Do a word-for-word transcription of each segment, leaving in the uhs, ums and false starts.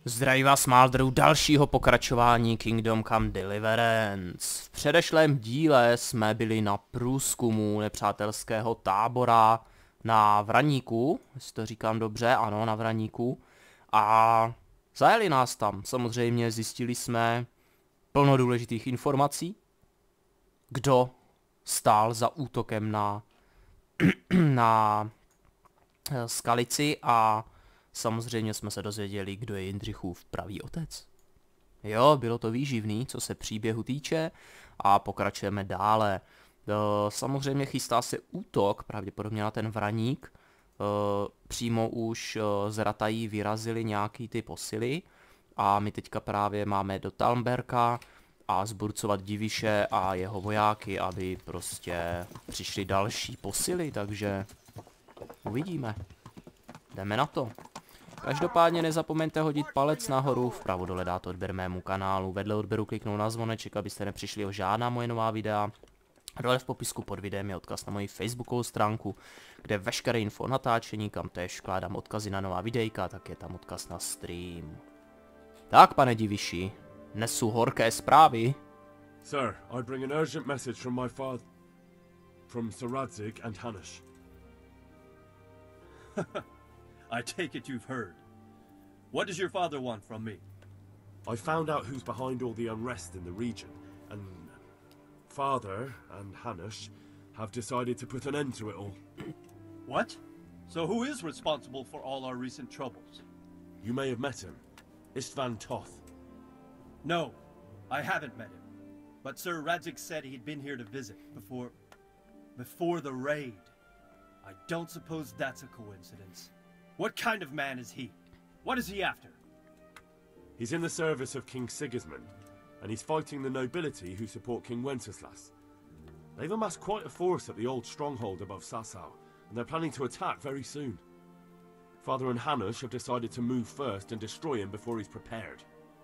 Zdraví vás Maldru dalšího pokračování Kingdom Come Deliverance. V předešlém díle jsme byli na průzkumu nepřátelského tábora na Vraníku, jestli to říkám dobře, ano, na Vraníku. A zajeli nás tam, samozřejmě zjistili jsme plno důležitých informací. Kdo stál za útokem na, na Skalici a samozřejmě jsme se dozvěděli, kdo je Jindřichův pravý otec. Jo, bylo to výživný, co se příběhu týče, a pokračujeme dále. Samozřejmě chystá se útok, pravděpodobně na ten Vraník. Přímo už z Ratají vyrazili nějaký ty posily a my teďka právě máme do Talmberka a zburcovat Diviše a jeho vojáky, aby prostě přišly další posily, takže uvidíme. Jdeme na to. Každopádně nezapomeňte hodit palec nahoru, vpravo dole dát odběr mému kanálu, vedle odběru kliknout na zvoneček, abyste nepřišli o žádná moje nová videa. Dole v popisku pod videem je odkaz na moji facebookovou stránku, kde veškeré info o natáčení, kam též vkládám odkazy na nová videjka, tak je tam odkaz na stream. Tak, pane Diviši, nesu horké zprávy. Sir, I bring an urgent message from my father, from Sir Radzig and Hanush. I take it you've heard. What does your father want from me? I found out who's behind all the unrest in the region, and Father and Hanush have decided to put an end to it all. What? So who is responsible for all our recent troubles? You may have met him. Istvan Toth. No, I haven't met him. But Sir Radzig said he'd been here to visit before... before the raid. I don't suppose that's a coincidence. What kind of man is he? What is he after? He's in the service of King Sigismund, and he's fighting the nobility who support King Wenceslas. They've amassed quite a force at the old stronghold above Sasau, and they're planning to attack very soon. Father and Hanush have decided to move first and destroy him before he's prepared.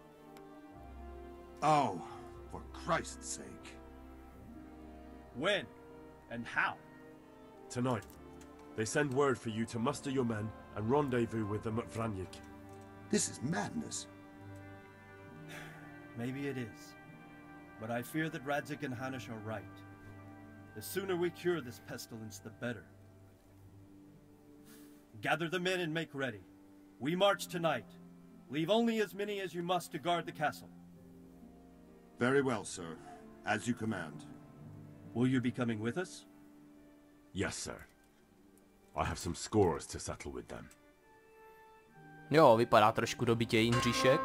Oh, for Christ's sake. When? And how? Tonight. They send word for you to muster your men and rendezvous with them at Vranyik. This is madness. Maybe it is. But I fear that Radzig and Hanush are right. The sooner we cure this pestilence, the better. Gather the men and make ready. We march tonight. Leave only as many as you must to guard the castle. Very well, sir. As you command. Will you be coming with us? Yes, sir. I have some scores to settle with them. Jo, vypadá trošku dobitě Jindříšek.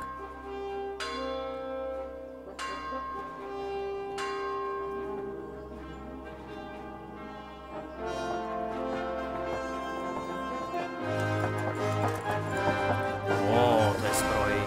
O, to je stroj.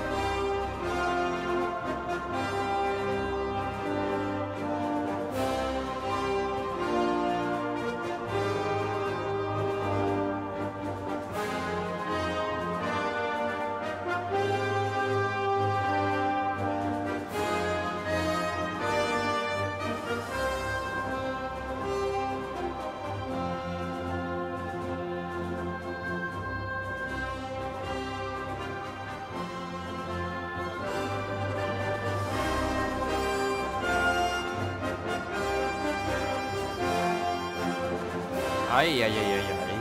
Aj, aj, aj, aj, aj.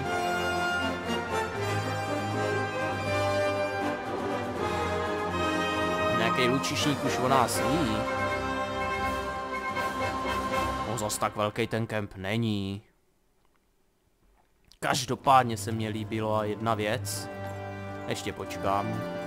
Nějaký lučišník už o nás ví. O, zas tak velký ten kemp není. Každopádně se mně líbila jedna věc. Ještě počkám.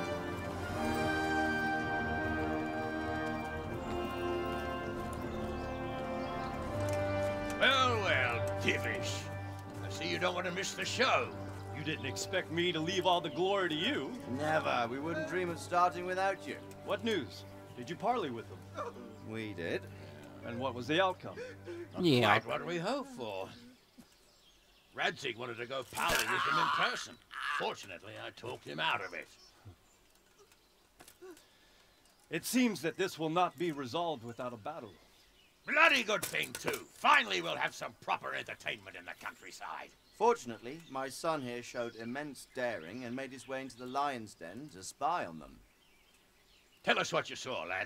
Well, well, Divish. You don't want to miss the show. You didn't expect me to leave all the glory to you. Never. We wouldn't dream of starting without you. What news? Did you parley with them? We did. And what was the outcome? Not Yeah. quite what we hoped for. Radzig wanted to go parley with them in person. Fortunately, I talked him out of it. It seems that this will not be resolved without a battle. Bloody good thing, too. Finally, we'll have some proper entertainment in the countryside. Fortunately, my son here showed immense daring and made his way into the lion's den to spy on them. Tell us what you saw, lad.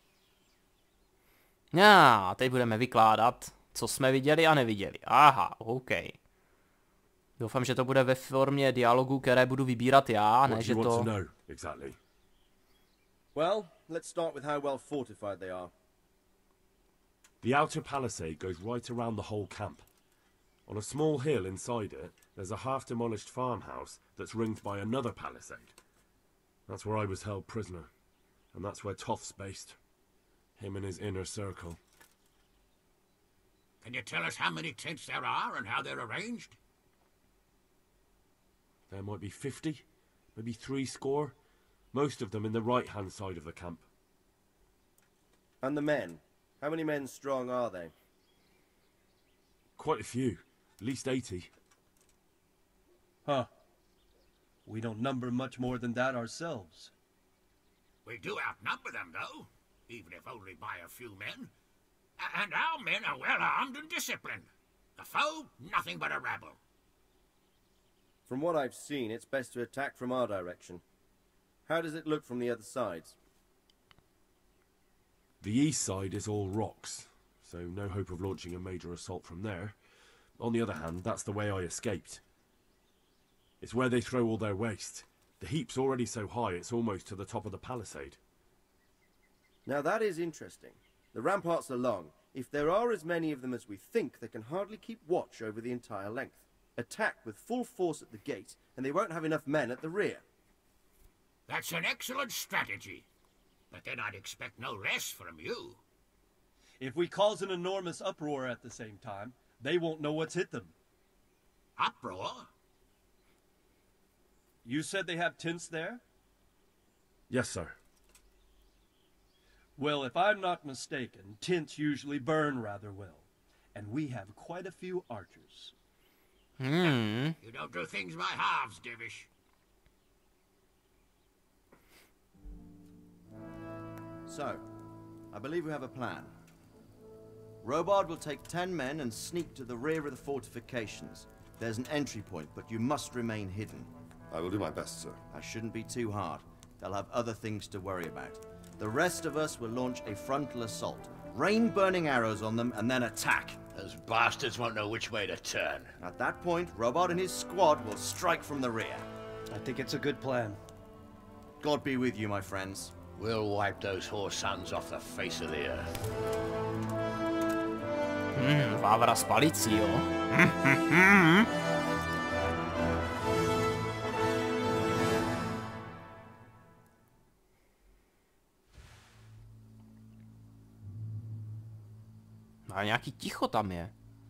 Já, teď budeme vykládat, co jsme viděli a neviděli. Aha, OK. Doufám, že to bude ve formě dialogu, které budu vybírat já, ne What do že you want to... to know, exactly? Well, let's start with how well fortified they are. The outer palisade goes right around the whole camp. On a small hill inside it, there's a half-demolished farmhouse that's ringed by another palisade. That's where I was held prisoner, and that's where Toth's based. Him and his inner circle. Can you tell us how many tents there are and how they're arranged? There might be fifty, maybe three score. Most of them in the right-hand side of the camp. And the men? How many men strong are they? Quite a few, at least eighty. Huh. We don't number much more than that ourselves. We do outnumber them, though, even if only by a few men. A- and our men are well armed and disciplined. The foe, nothing but a rabble. From what I've seen, it's best to attack from our direction. How does it look from the other sides? The east side is all rocks, so no hope of launching a major assault from there. On the other hand, that's the way I escaped. It's where they throw all their waste. The heap's already so high it's almost to the top of the palisade. Now that is interesting. The ramparts are long. If there are as many of them as we think, they can hardly keep watch over the entire length. Attack with full force at the gate, and they won't have enough men at the rear. That's an excellent strategy. But then I'd expect no less from you. If we cause an enormous uproar at the same time, they won't know what's hit them. Uproar? You said they have tents there? Yes, sir. Well, if I'm not mistaken, tents usually burn rather well. And we have quite a few archers. Hmm. You don't do things by halves, Divish. So, I believe we have a plan. Robard will take ten men and sneak to the rear of the fortifications. There's an entry point, but you must remain hidden. I will do my best, sir. That shouldn't be too hard. They'll have other things to worry about. The rest of us will launch a frontal assault. Rain burning arrows on them and then attack. Those bastards won't know which way to turn. At that point, Robard and his squad will strike from the rear. I think it's a good plan. God be with you, my friends. We'll wipe those whore sons off the face of the earth. Hmm, Vávra s palicí, jo. Ale nějaký ticho tam je.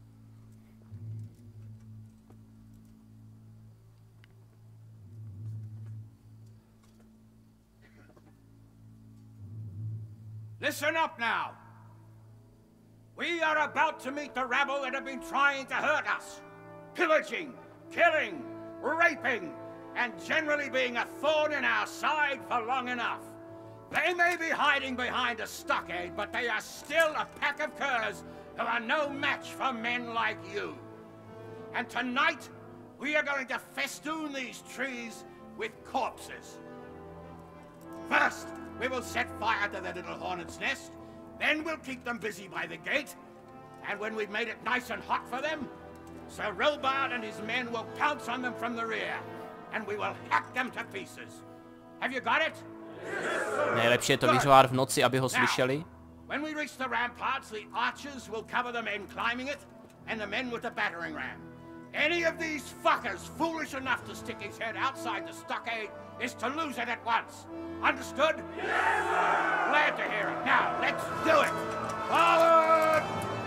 Listen up now. We are about to meet the rabble that have been trying to hurt us. Pillaging, killing, raping, and generally being a thorn in our side for long enough. They may be hiding behind a stockade, but they are still a pack of curs who are no match for men like you. And tonight, we are going to festoon these trees with corpses. First, we will set fire to their little hornet's nest. Then we'll keep them busy by the gate. And when we've made it nice and hot for them, Sir Robard and his men will pounce on them from the rear. And we will hack them to pieces. Have you got it? Nejlepší je to vyřvát v noci, aby ho slyšeli. When we reach the ramparts, the archers will cover the men climbing it, and the men with the battering ram. Any of these fuckers foolish enough to stick his head outside the stockade is to lose it at once. Understood? Yes, sir! Glad to hear it. Now, let's do it! Forward!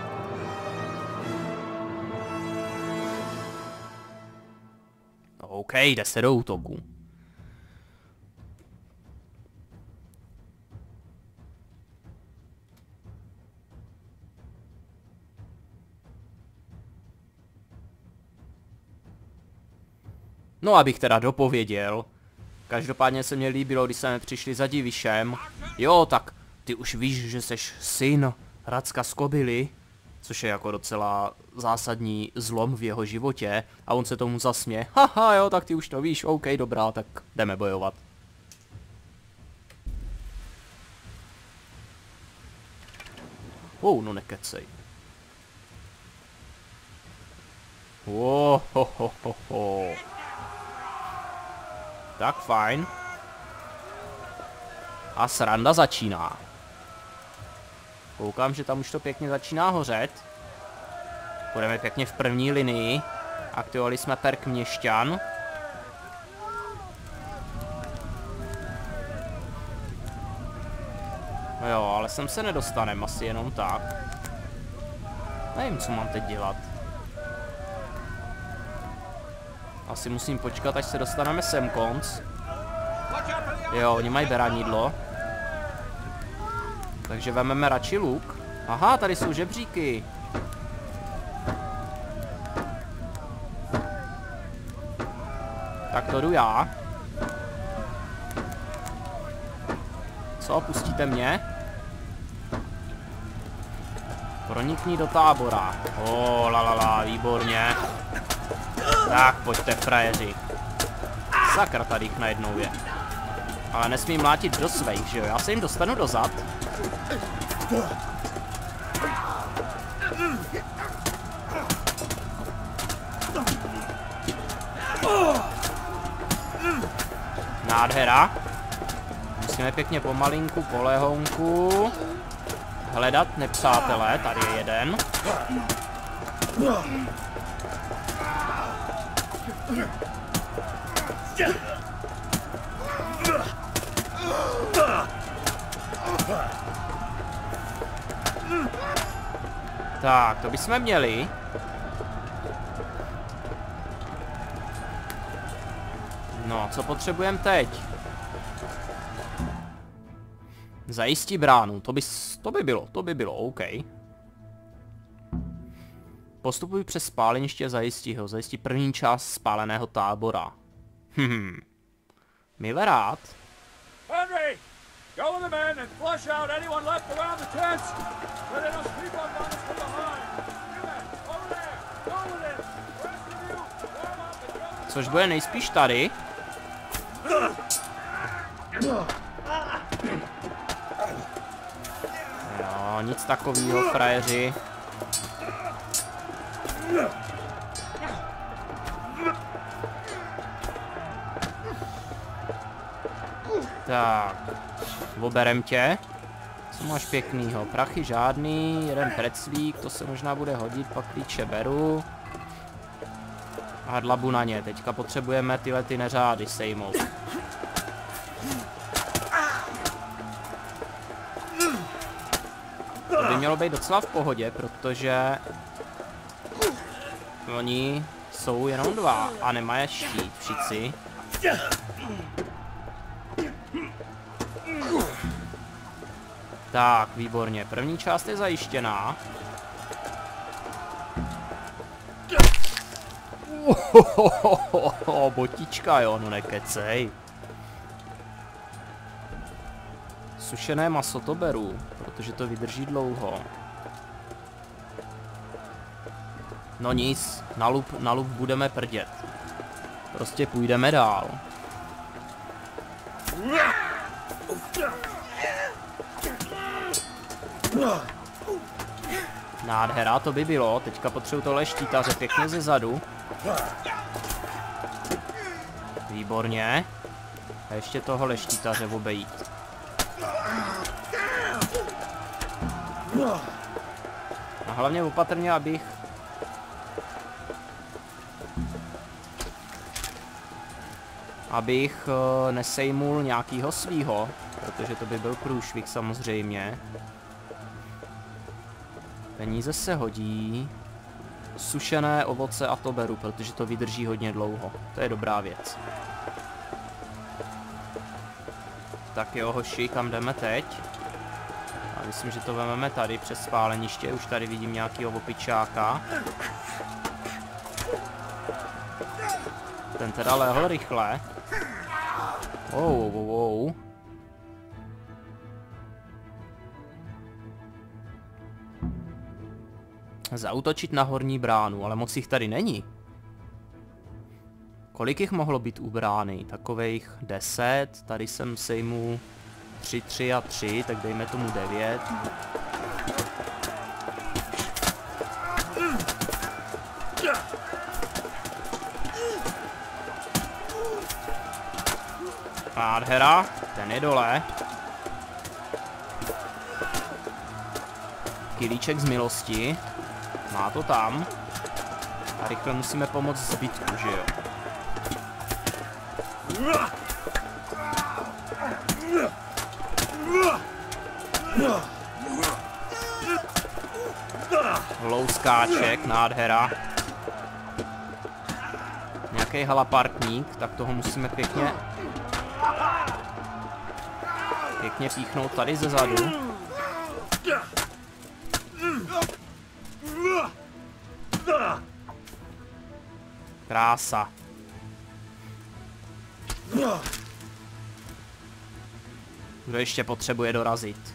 OK, jde se do útoku. No, abych teda dopověděl. Každopádně se mi líbilo, když jsme přišli za Divišem. Jo, tak ty už víš, že seš syn Radzka z Kobily, což je jako docela zásadní zlom v jeho životě. A on se tomu zasmě. Haha, jo, tak ty už to víš, OK, dobrá, tak jdeme bojovat. Oh, no nekecej. Oh, ho, ho, ho, ho. Tak fajn. A sranda začíná. Koukám, že tam už to pěkně začíná hořet. Budeme pěkně v první linii. Aktivovali jsme perk měšťan. No jo, ale sem se nedostaneme asi jenom tak. Nevím, co mám teď dělat. Asi musím počkat, až se dostaneme sem konc. Jo, oni mají beranidlo. Takže vezmeme radši luk. Aha, tady jsou žebříky. Tak to jdu já. Co, pustíte mě? Pronikni do tábora. O, la la la, výborně. Tak, pojďte, frajeři. Sakra, tady jich najednou je. Ale nesmím mlátit do svých, že jo? Já se jim dostanu dozad. Nádhera. Musíme pěkně pomalinku, polehonku hledat nepřátelé. Tady je jeden. Tak, to bychom měli. No, co potřebujeme teď? Zajistí bránu, to by, to by bylo, to by bylo, OK. Postupuj přes spáleniště, zajistí ho, zajistí první část spáleného tábora. Hm. Mile rád. Henry, go with the men and flush out anyone left around the tents. Let us creep up on us from behind. You men, over there, go with it. Rest of you, warm up and go. Což bude nejspíš tady. No, nic takového, frajeři. Tak, oberem tě. Co máš pěknýho? Prachy žádný, jeden preclík, to se možná bude hodit, pak klíče beru. A dlabu na ně, teďka potřebujeme tyhle ty neřády sejmout. To by mělo být docela v pohodě, protože oni jsou jenom dva a nemají štít všichni. Tak, výborně. První část je zajištěná. Ohohoho, botička, jo, no nekecej. Sušené maso to beru, protože to vydrží dlouho. No nic, na lup, na lup budeme prdět. Prostě půjdeme dál. Nádhera, to by bylo. Teďka potřebuji tohle štítaře pěkně ze zadu. Výborně. A ještě tohle štítaře obejít. A hlavně opatrně, abych... Abych uh, nesejmul nějakýho svýho, protože to by byl průšvih samozřejmě. Peníze se hodí. Sušené ovoce a to beru, protože to vydrží hodně dlouho. To je dobrá věc. Tak jo, hoši, kam jdeme teď? A myslím, že to vezmeme tady přes spáleniště. Už tady vidím nějakýho opičáka. Ten teda lehl rychle. Wow, wow, wow. Zaútočit na horní bránu, ale moc jich tady není. Kolik jich mohlo být u brány? Takovejch deset, tady jsem sejmu tři, tři a tři, tak dejme tomu devět. Nádhera, ten je dole. Kilíček z milosti. Má to tam. A rychle musíme pomoct zbytku, že jo? Louskáček, nádhera. Nějaký halapartník, tak toho musíme pěkně pěkně píchnout tady ze zadu. Krása. Kdo ještě potřebuje dorazit?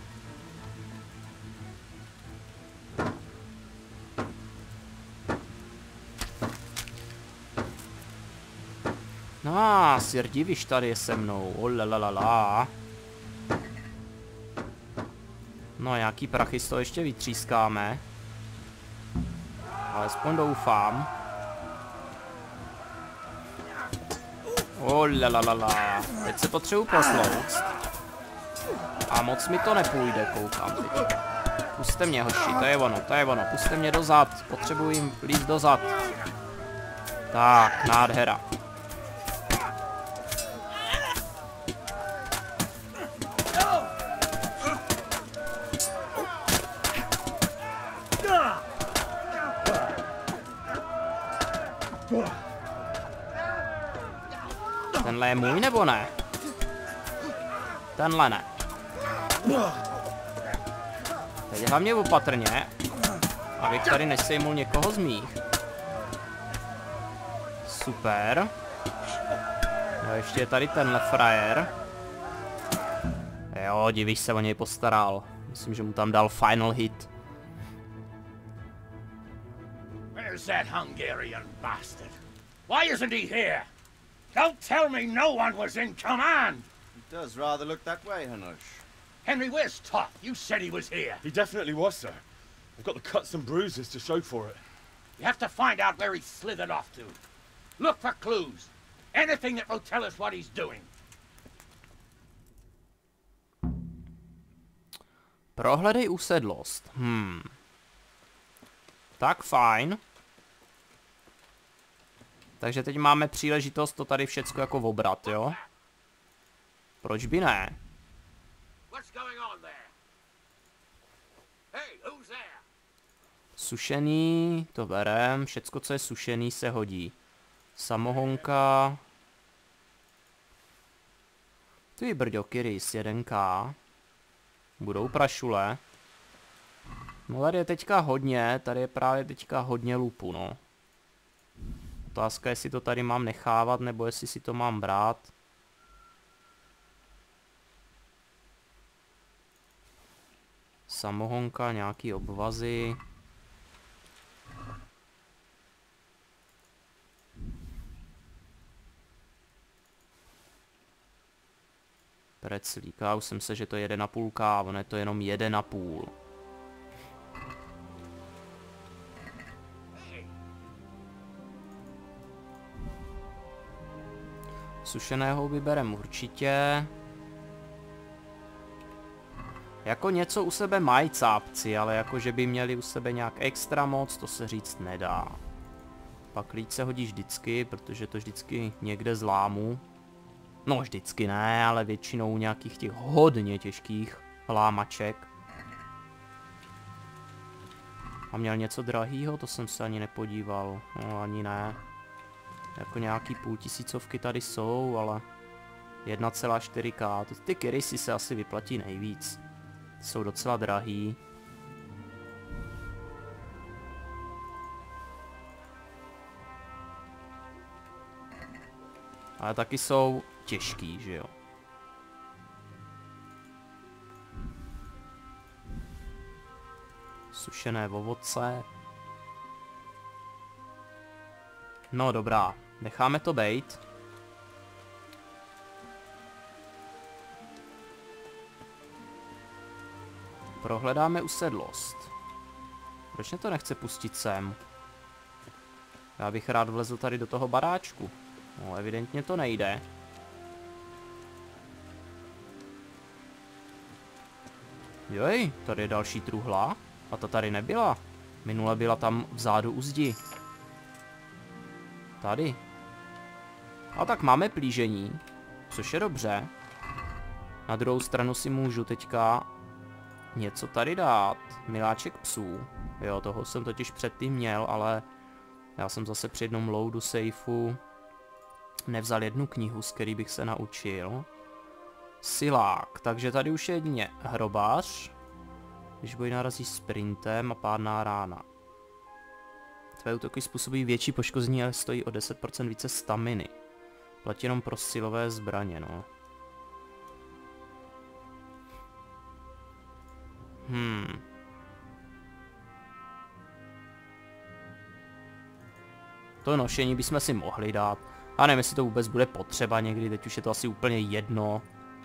No, Sir Diviš tady je se mnou. Olalalala. No, nějaký prachy z toho ještě vytřískáme. Alespoň doufám. Olalalala. Teď se potřebuji poslouct. A moc mi to nepůjde, koukám teď. Puste mě, hoši, to je ono, to je ono. Puste mě dozad, potřebuji jim líst dozad. Tak, nádhera. Tenhle je můj nebo ne? Tenhle ne. Teď hlavně opatrně, abych tady nesejmul někoho z mých. Super. No ještě je tady tenhle frajer. Jo, Diviš se o něj postaral. Myslím, že mu tam dal final hit. Where's that Hungarian bastard? Why isn't he here? Don't tell me no one was in command! It does rather look that way, Hanush. Henry, where's Toth? You said he was here. He definitely was, sir. I've got the cuts and bruises to show for it. You have to find out where he slithered off to. Look for clues. Anything that will tell us what he's doing. Prohledej usedlost. Hmm. Tak fajn. Takže teď máme příležitost to tady všecko jako obrat, jo? Proč by ne? Sušený, to berem, všecko, co je sušený, se hodí. Samohonka. Ty brďo, Kiris, jeden ká. Budou prašule. No tady je teďka hodně, tady je právě teďka hodně lupu, no. Otázka, jestli to tady mám nechávat, nebo jestli si to mám brát. Samohonka, nějaký obvazy. Preclík, já už jsem se, že to je jeden a půl ká, ono je to jenom jeden a půl. Sušeného vyberem určitě. Jako něco u sebe mají cápci, ale jako že by měli u sebe nějak extra moc, to se říct nedá. Pak líč se hodí vždycky, protože to vždycky někde zlámu. No vždycky ne, ale většinou nějakých těch hodně těžkých lámaček. A měl něco drahýho, to jsem se ani nepodíval. No ani ne. Jako nějaký půl tisícovky tady jsou, ale jedna celá čtyři ká. Ty Kirisy se asi vyplatí nejvíc. Jsou docela drahý. Ale taky jsou těžký, že jo. Sušené ovoce. No dobrá, necháme to bejt. Prohledáme usedlost. Proč mě to nechce pustit sem? Já bych rád vlezl tady do toho baráčku. No, evidentně to nejde. Joj, tady je další truhla. A ta tady nebyla. Minule byla tam vzadu u zdi. Tady. A tak máme plížení, což je dobře. Na druhou stranu si můžu teďka něco tady dát. Miláček psů. Jo, toho jsem totiž předtím měl, ale já jsem zase při jednom loadu safeu nevzal jednu knihu, z který bych se naučil. Silák, takže tady už je jedině hrobář. Když boj narazí sprintem a pádná rána. Tvé útoky způsobí větší poškození, ale stojí o deset procent více staminy. Platí jenom pro silové zbraně, no. Hmm. To nošení bychom si mohli dát. A nevím, jestli to vůbec bude potřeba někdy, teď už je to asi úplně jedno.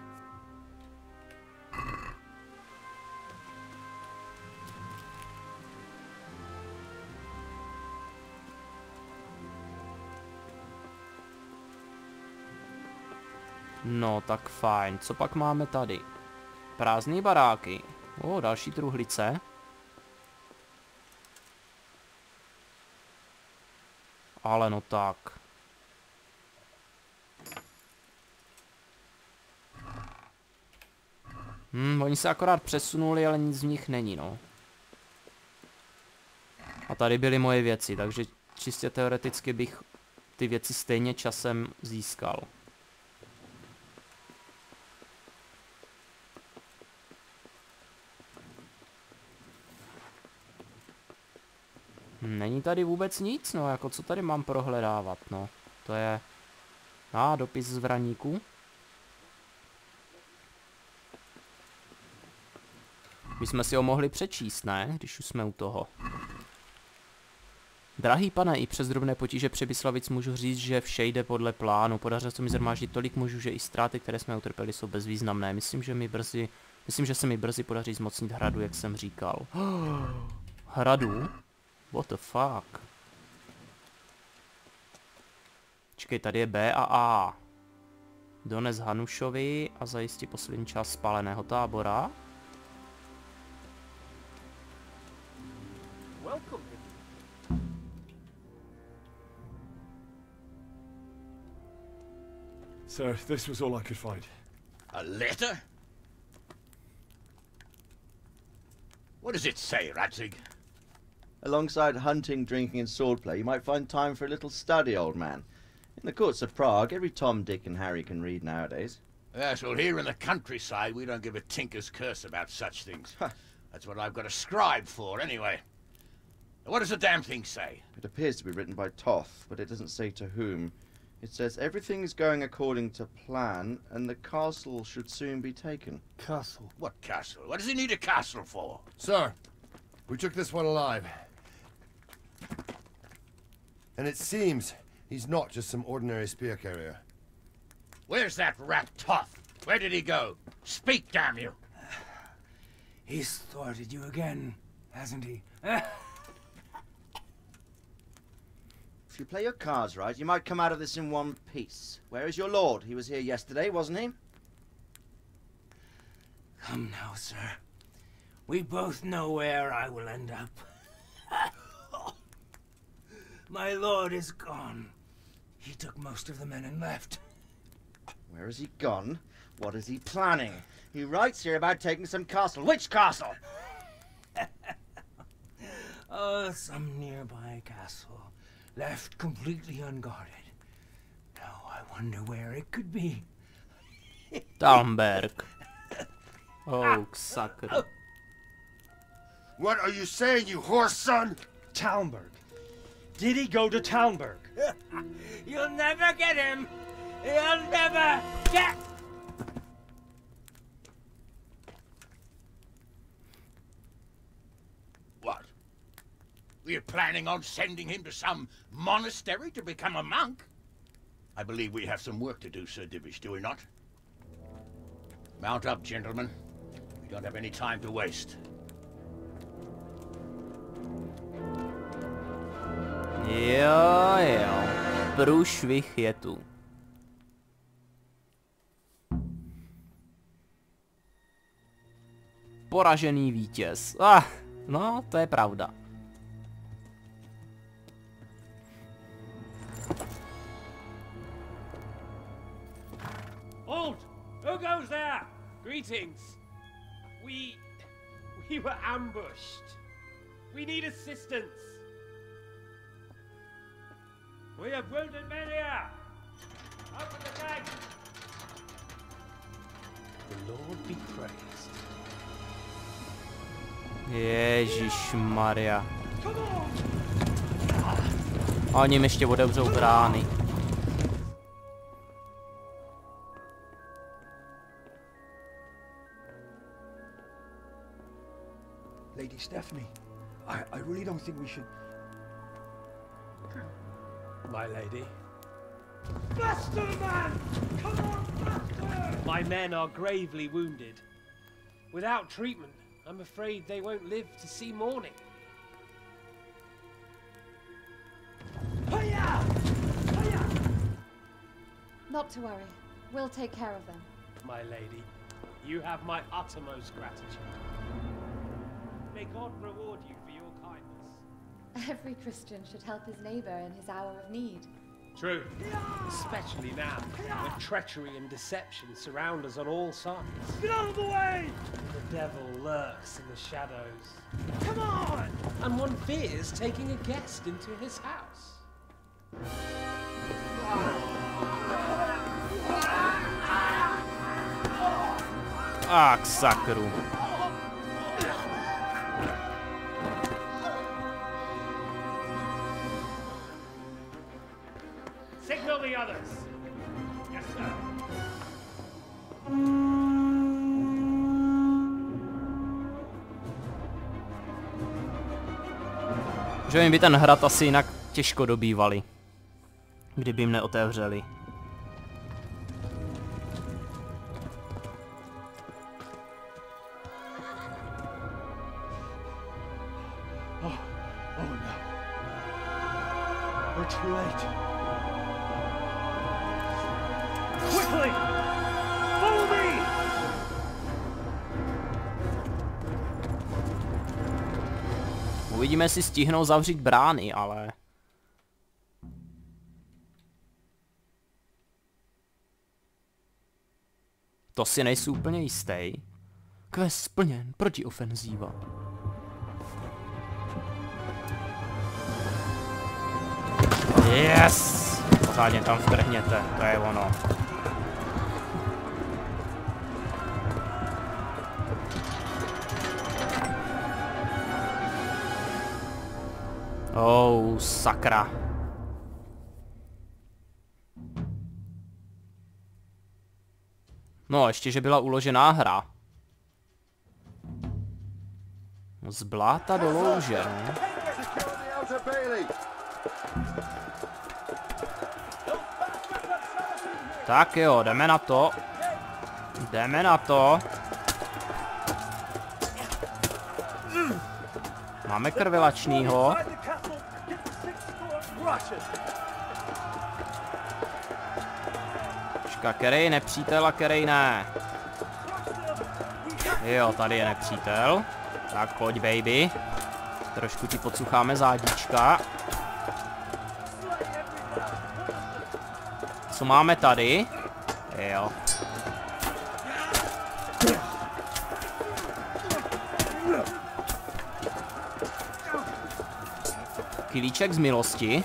No, tak fajn. Co pak máme tady? Prázdné baráky. O, další truhlice. Ale no tak. Hm, oni se akorát přesunuli, ale nic z nich není, no. A tady byly moje věci, takže čistě teoreticky bych ty věci stejně časem získal. Není tady vůbec nic, no, jako co tady mám prohledávat, no. To je... A, dopis z Vraníku. My jsme si ho mohli přečíst, ne? Když už jsme u toho. Drahý pane, i přes drobné potíže Přebyslavic můžu říct, že vše jde podle plánu. Podařilo se mi zhromáždit tolik mužů, že i ztráty, které jsme utrpěli, jsou bezvýznamné. Myslím, že mi brzy... Myslím, že se mi brzy podaří zmocnit hradu, jak jsem říkal. Hradu? What the fuck? Čekej, tady je B a A. Dones Hanušovi a zajistí poslední část spáleného tábora. Sir, this was all I could find. A letter? What does it say, Radzig? Alongside hunting, drinking, and swordplay, you might find time for a little study, old man. In the courts of Prague, every Tom, Dick, and Harry can read nowadays. Yes, well, here in the countryside, we don't give a tinker's curse about such things. That's what I've got a scribe for, anyway. What does the damn thing say? It appears to be written by Toth, but it doesn't say to whom. It says everything is going according to plan, and the castle should soon be taken. Castle? What castle? What does he need a castle for? Sir, we took this one alive. And it seems he's not just some ordinary spear carrier. Where's that rat Toth? Where did he go? Speak, damn you! He's thwarted you again, hasn't he? If you play your cards right, you might come out of this in one piece. Where is your lord? He was here yesterday, wasn't he? Come now, sir. We both know where I will end up. My lord is gone. He took most of the men and left. Where has he gone? What is he planning? He writes here about taking some castle. Which castle? Oh, some nearby castle. Left completely unguarded. Now I wonder where it could be. Talmberg. Oh, sucker. What are you saying, you horse son? Talmberg. Did he go to Talmberg? You'll never get him. You'll never get... What? Were you planning on sending him to some monastery to become a monk? I believe we have some work to do, Sir Divish, do we not? Mount up, gentlemen. We don't have any time to waste. Jo, jo. Průšvih je tu. poražený vítěz. Ah, no, to je pravda. Hold! Who goes there? Greetings. We... we were ambushed. We need assistance. We have wounded men here. Open the gate. The Lord be praised. Ježišmarja. A oni mi ještě otevřou brány. Lady Stephanie, I, I really don't think we should... My lady. Faster, man! Come on, faster! My men are gravely wounded. Without treatment, I'm afraid they won't live to see morning. Hiya! Hiya! Not to worry. We'll take care of them. My lady, you have my uttermost gratitude. May God reward you for your kindness. Every Christian should help his neighbor in his hour of need. True. Especially now, when treachery and deception surround us on all sides. Get out of the way! The devil lurks in the shadows. Come on! And one fears taking a guest into his house. Ah, k sakru. Signal the others. Yes, sir. Že jim by ten hrad asi jinak těžko dobývali, kdyby jim neotevřeli. Oh, oh no. We're too late. Quickly! Follow me! Uvidíme, jestli stihnou zavřít brány, ale... To si nejsou úplně jistý. Quest splněn, protiofenzíva. Yes! Pořádně tam vtrhněte, to je ono. Oh, sakra. No, ještě, že byla uložená hra. Z bláta do louže. Tak jo, jdeme na to. Jdeme na to. Máme krvilačnýho. Počka, kerej nepřítel a kerej ne. Jo, tady je nepřítel. Tak pojď, baby. Trošku ti podsucháme zádička. Co máme tady? Jo. Kilíček z milosti.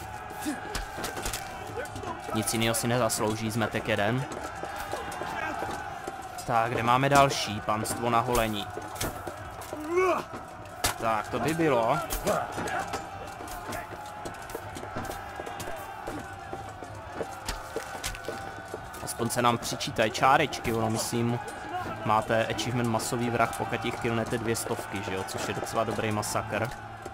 Nic jiného si nezaslouží, zmetek jeden. Tak, kde máme další? Panstvo na holení. Tak, to by bylo. Aspoň se nám přičítají čárečky, ono myslím, máte achievement masový vrah, pokud jich killnete dvě stovky, že jo, což je docela dobrý masakr.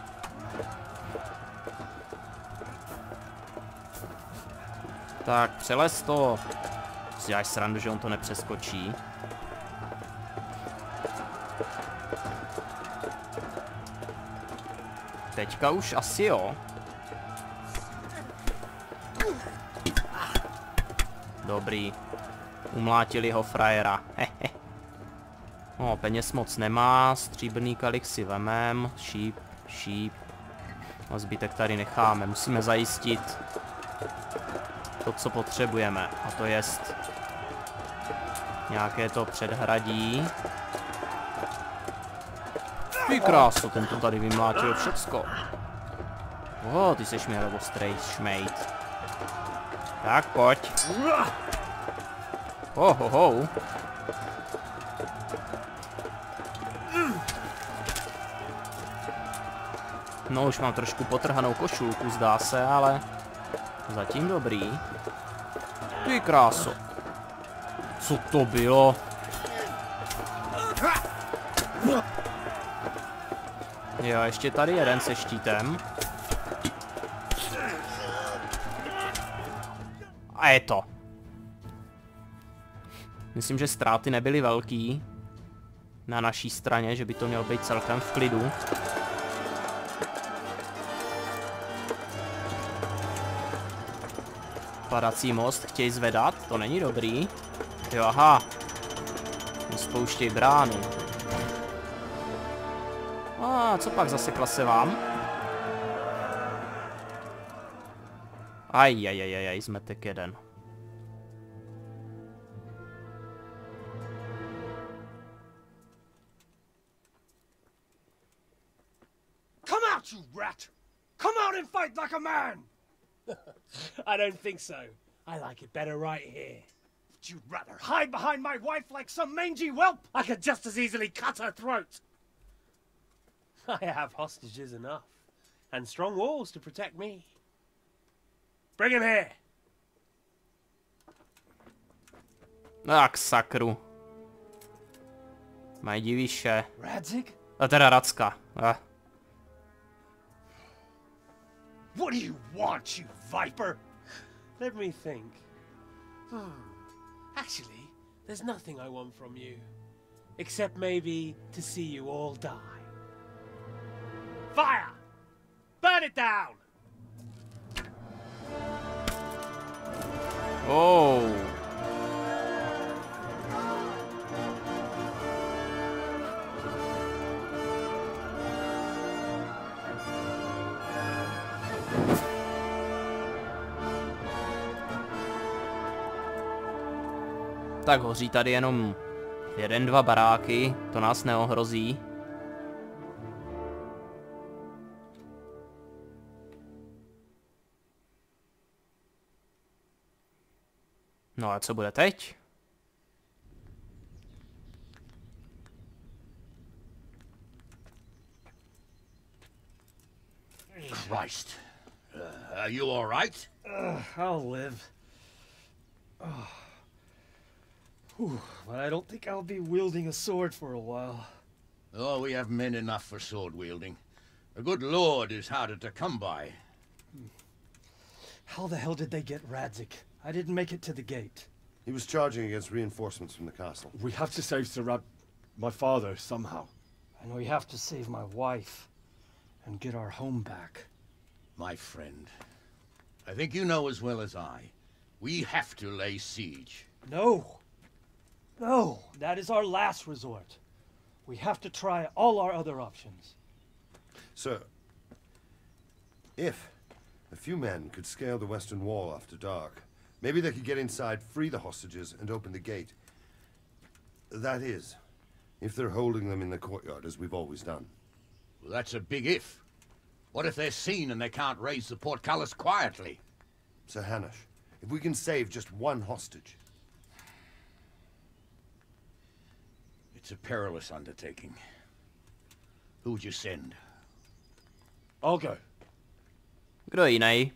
Tak, přelez to. Si děláš srandu, že on to nepřeskočí. Teďka už asi jo. Dobrý. Umlátili ho frajera. No, peněz moc nemá, stříbrný kalich si vemem, šíp, šíp. A zbytek tady necháme, musíme zajistit to, co potřebujeme, a to jest nějaké to předhradí. Ty krásu, ten to tady vymlátil všecko. O, ty seš měl ostrej šmejt. Tak pojď. Ho, ho, ho. No, už mám trošku potrhanou košulku, zdá se, ale zatím dobrý. Ty kráso. Co to bylo? Jo, ještě tady jeden se štítem. A je to. Myslím, že ztráty nebyly velký na naší straně, že by to mělo být celkem v klidu. Padací most chtějí zvedat, to není dobrý. Jo, aha. Spouštěj bránu. A co pak zasekla se vám? Ajajajajaj, zmetek jeden. Come out, you rat! Come out and fight like a man! I don't think so. I like it better right here. Would you rather hide behind my wife like some mangy whelp? I could just as easily cut her throat. I have hostages enough, and strong walls to protect me. Bring him here. Tak sakru. Mají divíše. Radzig? A teda Racka. Eh. What do you want, you viper? Let me think. Hmm. Actually, there's nothing I want from you. Except maybe to see you all die. Fire! Burn it down! Oh. Tak hoří tady jenom jeden, dva baráky, to nás neohrozí. No a co bude teď? Christ. Uh, are you all right? Uh, I'll live. Oh. Whew, but I don't think I'll be wielding a sword for a while. Oh, we have men enough for sword wielding. A good lord is harder to come by. How the hell did they get Radzig? I didn't make it to the gate. He was charging against reinforcements from the castle. We have to save Sir Rad... my father, somehow. And we have to save my wife. And get our home back. My friend, I think you know as well as I. We have to lay siege. No! No! That is our last resort. We have to try all our other options. Sir, if a few men could scale the western wall after dark, maybe they could get inside, free the hostages, and open the gate. That is, if they're holding them in the courtyard, as we've always done. Well, that's a big if. What if they're seen and they can't raise the portcullis quietly? Sir Hanush, if we can save just one hostage... It's a perilous undertaking. Who would you send? I'll go. Kdo jiný?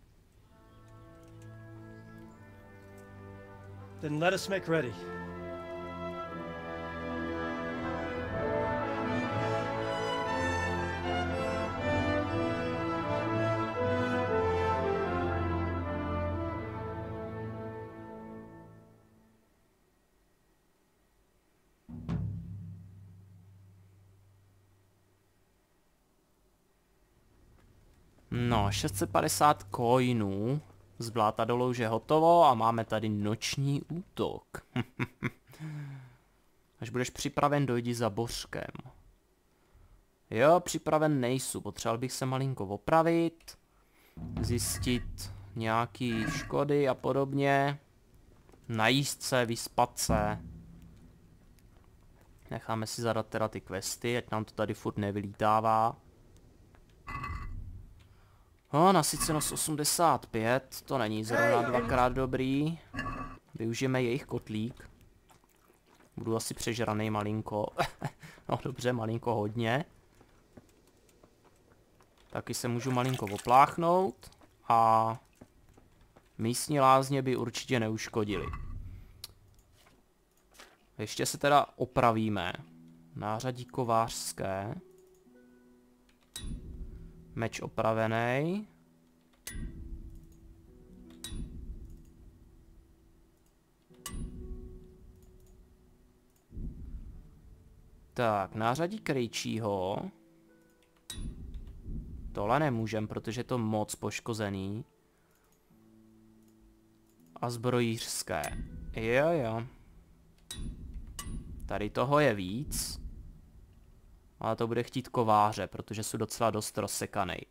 Then let us make ready. No, šest set padesát coinů. Z bláta do louže hotovo a máme tady noční útok. Až budeš připraven, dojdi za Bořkem. Jo, připraven nejsou. Potřeboval bych se malinko opravit. Zjistit nějaký škody a podobně. Najíst se, vyspat se. Necháme si zadat teda ty questy, ať nám to tady furt nevylítává. No, nasycenost osmdesát pět, to není zrovna dvakrát dobrý. Využijeme jejich kotlík. Budu asi přežranej malinko. No dobře, malinko hodně. Taky se můžu malinko opláchnout. A místní lázně by určitě neuškodily. Ještě se teda opravíme. Nářadí kovářské. Meč opravený. Tak, nářadí krejčího. Tohle nemůžem, protože je to moc poškozený. A zbrojířské. Jo, jo. Tady toho je víc. Ale to bude chtít kováře, protože jsou docela dost rozsekanej.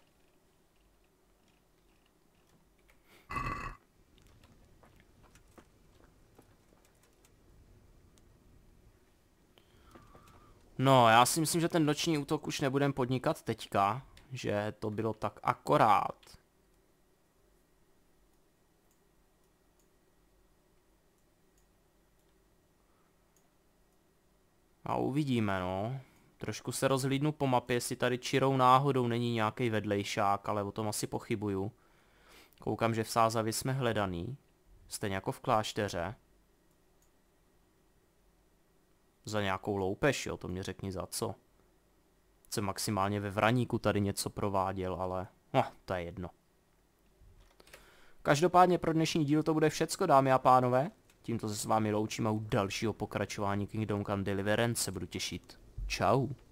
No, já si myslím, že ten noční útok už nebudem podnikat teďka. Že to bylo tak akorát. A uvidíme, no. Trošku se rozhlídnu po mapě, jestli tady čirou náhodou není nějaký vedlejšák, ale o tom asi pochybuju. Koukám, že v Sázavě jsme hledaný. Stejně jako v klášteře. Za nějakou loupež, jo, to mě řekni za co. Jsem maximálně ve Vraníku tady něco prováděl, ale no, to je jedno. Každopádně pro dnešní díl to bude všecko, dámy a pánové. Tímto se s vámi loučím a u dalšího pokračování Kingdom Come Deliverance se budu těšit. Čau.